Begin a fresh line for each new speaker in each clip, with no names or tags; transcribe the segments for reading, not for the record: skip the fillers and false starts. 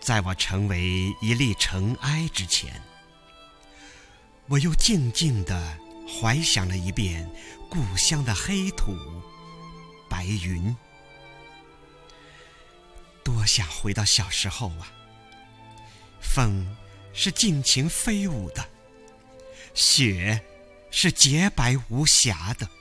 在我成为一粒尘埃之前，我又静静地怀想了一遍故乡的黑土、白云。多想回到小时候啊！风是尽情飞舞的，雪是洁白无瑕的。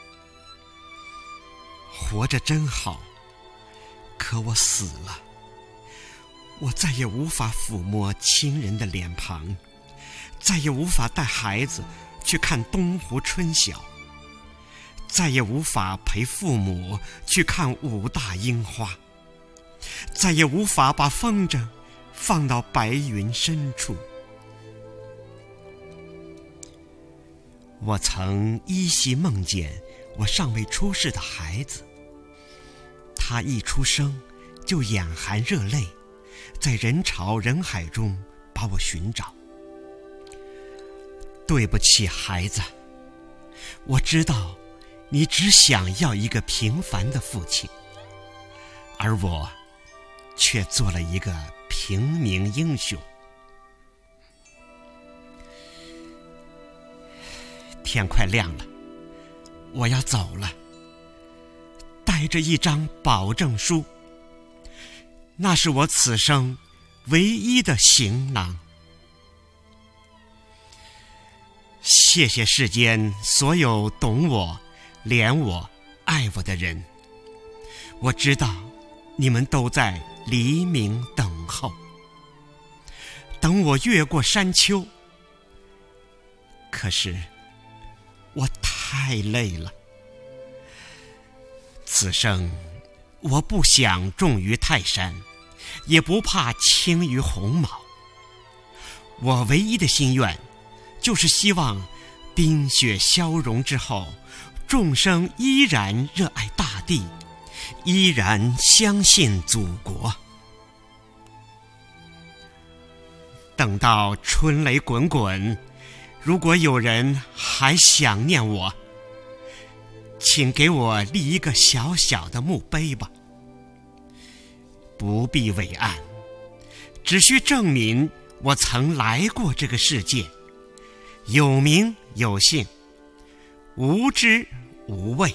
活着真好，可我死了，我再也无法抚摸亲人的脸庞，再也无法带孩子去看东湖春晓，再也无法陪父母去看武大樱花，再也无法把风筝放到白云深处。我曾依稀梦见我尚未出世的孩子，他一出生就眼含热泪，在人潮人海中把我寻找。对不起，孩子，我知道你只想要一个平凡的父亲，而我却做了一个平民英雄。天快亮了，我要走了，带着一张保证书，那是我此生唯一的行囊。谢谢世间所有懂我、怜我、爱我的人，我知道你们都在黎明等候，等我越过山丘。可是我太累了，此生我不想重于泰山，也不怕轻于鸿毛。我唯一的心愿就是希望冰雪消融之后，众生依然热爱大地，依然相信祖国。等到春雷滚滚，如果有人还想念我，请给我立一个小小的墓碑吧。不必伟岸，只需证明我曾来过这个世界，有名有姓，无知无畏。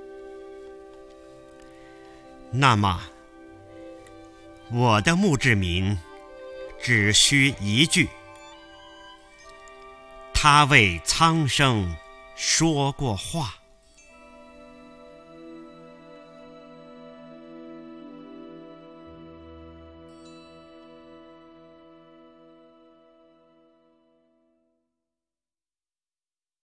那么我的墓志铭只需一句：他为苍生说过话。